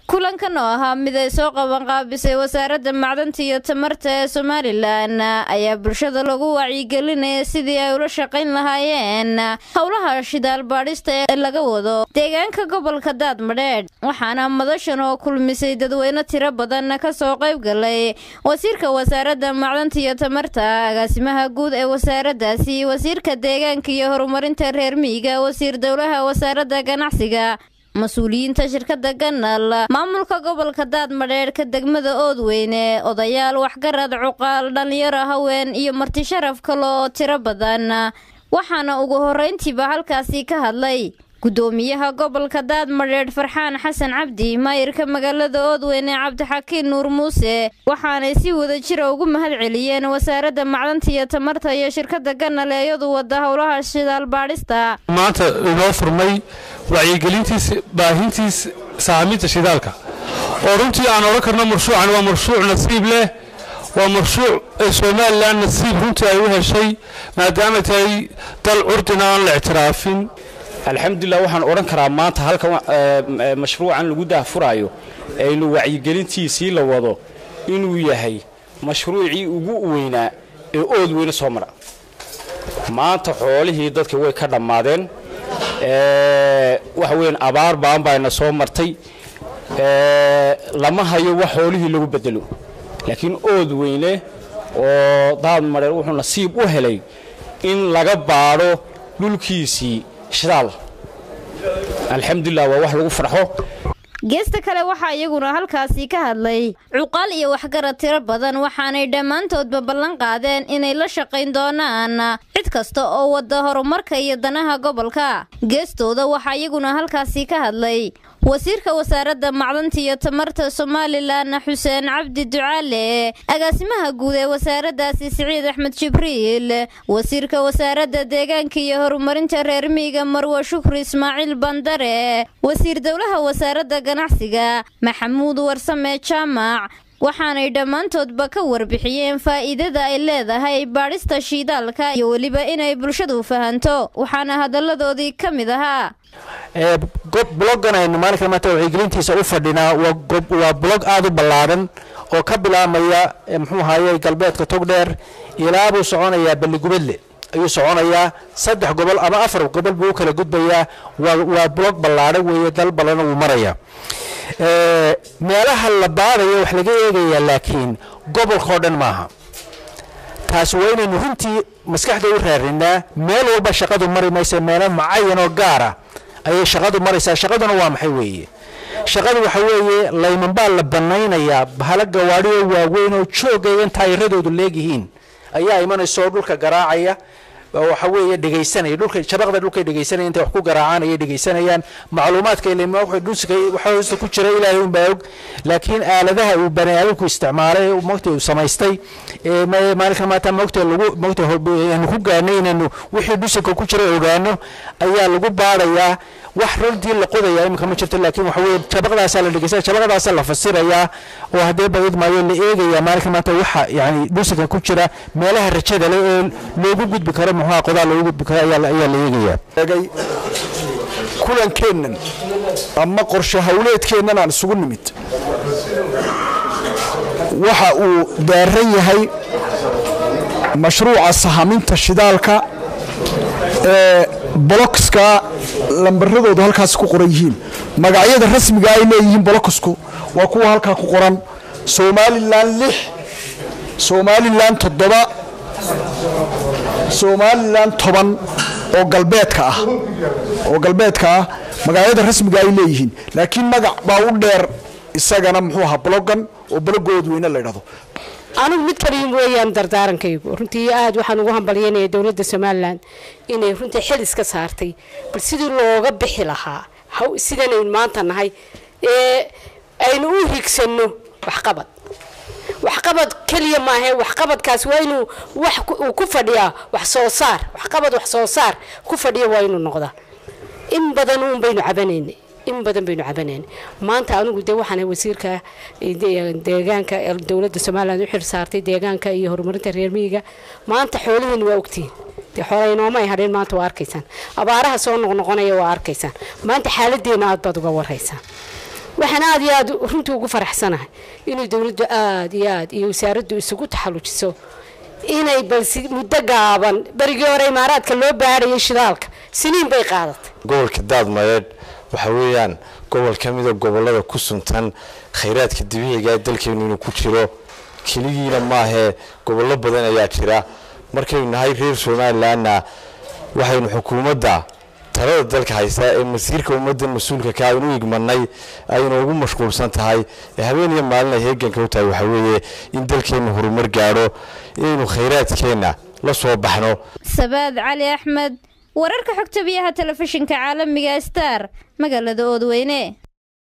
kulankan oo ahaa mid ay soo qaban qaabisay wasaaradda macdanta iyo tamarta ee Somaliland ayaa bulshada lagu wacyigelinaya sidii ay ula shaqayn lahaayeen hawlaha shidaal baadhista ee laga wado deegaanka gobolka Daadmadheedh waxaana madashan oo kulmisay dadweyne tiro badan ka soo qayb galay wasiirka wasaaradda macdanta iyo tamarta agaasimaha guud ee wasaaraddaasi wasiirka deegaanka iyo horumarinta reer miyiga wasiir dawlaha wasaaradda ganacsiga mas'uuliyiinta shirkadda Ganal maamulka gobolka Daadmadheedh ka degmada Oodweyne odayaal waxgarad cuqaal dhalinyaro haween iyo marti sharaf kale oo tiro badan waxaana ugu horeyntiiba halkaasi ka hadlay gudoomiyaha gobolka Daadmadheedh Farxaan Xasan Cabdi maayirka magaalada Oodweyne Cabdixakiin Nuur Muuse waxaanay si wada jir ugu mahad celiyeen wasaaradda macdanta iyo tamarta iyo shirkadda Ganal ee iyadu wada hawlaha shidaal baadhista maanta inoo furmay wacyigelintiisa baahintiisa saamiinta shidaalka oo runtii aan oran karno mashruucan waa mashruuc nasiib leh waa mashruuc Somaliland nasiib runtii ay u heshay maadaama tahay dal curdina aan la ictiraafin alxamdulillah waxaan oran karaa maanta halka mashruucan lagu daafurayo aynu wacyigelintiisii la wado inuu yahay mashruucii ugu weynaa ee Oodweyne soo mara maanta xoolihii dadka way ka dhamaadeen wax weyn abaar baan bayna soo martay lama hayo wax xoolihii lagu bedelo laakiin Oodweyne oo Daadmadheedh wuxuu nasiib u helay in laga baaro dhulkiisii shidaal alxamdulillah waa wax lagu farxo geesta kale waxa iyaguna halkaasi ka hadlay cuqaal iyo waxgarad tiro badan waxaanay dhammaantoodba ballan qaadeen inay la shaqayn doonaan cid kasta oo wada horumarka iyo danaha gobolka geestooda waxa iyaguna halkaasi ka hadlay wasiirka wasaaradda macdanta iyo tamarta Somaliland Xuseen Cabdi Ducaale agaasimaha guud ee wasaaraddaasi Siciid Axmed Jibriil wasiirka wasaaradda deegaanka iyo horumarinta reer miyiga Marwo Shukri Ismaaciil Bandare wasiir dawlaha wasaaradda ganacsiga Maxamuud Warsame Jaamac waxaanay dhammaantoodba ka warbixiyeen faa'iidada ay leedahay baadhista shidaalka iyo waliba inay bulshadu fahanto waxaana hadaladoodii ka mid ahaa bloggan aynu maalinka maanta wacyigelintiisa u fadhinaa waa blog aad u ballaaran oo ka bilaabmaya muxuu ahaayay galbeedka Togdheer ilaa buu soconayaa Balligubadle ayuu soconayaa 3 gobol ama 4 gobol buu kala gudbayaa waa blog ballaaran weeye dal badan uu maraya meelaha la baarayo wax laga eegayaa laakiin gobolka dhan maaha taas weynaynu runtii maskaxda u raarinaa meel walba shaqadu mari maysa meel macaan oo gaar ah ay shaqadu maraysaa shaqaduna waa maxay weeye shaqadu waxa weeye layman baa la banaynaya bahala gawaari oo waaweyn oo joogayeen taayiradoodu leeyihiin ayaa imanayso dhulka garaacaya waxa weeye dhageysanay dhulka shabaqda dhulka dhageysanay inta wax ku garaacaan dhageysanayaan macluumaadka ilaa waxa ku jira ilaahay un baag laakiin aaladaha uu banaadinku isticmaalay waqti uu samaystay maalinka maanta waqti ku gaanaynayno wixii dhusuka ku jira ogaano ayaa lagu baarayaa wax runtii la qodayaa imka ma jirto laakiin waxa weeye shabaqdaas la dhageysanay shabaqdaas la fasirayaa oo hadee bayd maayo la eegaya maalinka maanta waxa yaani dhusuka ku jira meelaha rajada leh loogu gudbi karo muxuu qodaa loogu gudbi karo ayaa la eegayaa kulankeennan ama qorshe hawleedkeennan aan isugu nimid waxa uu daaran yahay mashruuca sahaminta shidaalka blokska lambaradoodu halkaas ku qoran yihiin magacyada rasmiga ay leeyihiin bloksku waa kuwa halka ku qoran Somaliland 6 Somaliland 7 Somaliland 10 oo galbeedka ah magacyada rasmiga ay leeyihiin laakiin magac baa u dheer isagana muxuu ahaa bloggan oo blogoodu weyn la yiraahdo anigu mid kaliya weeyaan dardaarankaygu runtii aad waxaan ugu hambalyeynaa dawladda Somaliland inay runtii xil iska saartay bal sidii looga bixi lahaa sidan ay maanta nahay aynu u higsano waxqabad kaliya ma aha waxqabadkaas waa inuu wax ku fadhiyaa wax soo saar ku fadhiya waa inuu noqdaa in badan baynu cabanayna maanta anigu de waxaan wasiirka deegaanka dawladda Somaliland u xil saartay deegaanka iyo horumarinta reer miyiga maanta xoolaheena waa ogtiin xoolaheena ma ay hadheen maanta waa arkaysaan abaaraha soo noqnoqonaya waa arkaysaan maanta xaaladeena aad baad uga warhaysaan waxaan aad iyo aad runtii ugu faraxsanahay inuu dawladdu aad iyo aad iyo wasaaraddu isugu taxallujiso inay balsi muddo gaaban barigii hore imaaraadka loo baarayay shidaalka siniin bay qaadatay gobolka Daadmareed waxa weeyaan gobol ka mid ah gobolada ku suntan khayraadka dabiiciga ee dalkeenu inuu ku jiro kaligiina maahe gobollo badan ayaa jira markaynu nahay reer Soomaaliland waxaynu xukuumadda talada dalka haysta ee masiirka ummadda mas'uulka ka ah inuu igmanay aynu ugu mashquulsan tahay habeen iyo maalin heeganka u tahay waxa weeye in dalkeenu horumar gaaro inuu khayraadkeena la soo baxno. Sabaad Cali Axmed wararka xogta biyaha telefishinka caalamiga Star magaalada Oodweyne.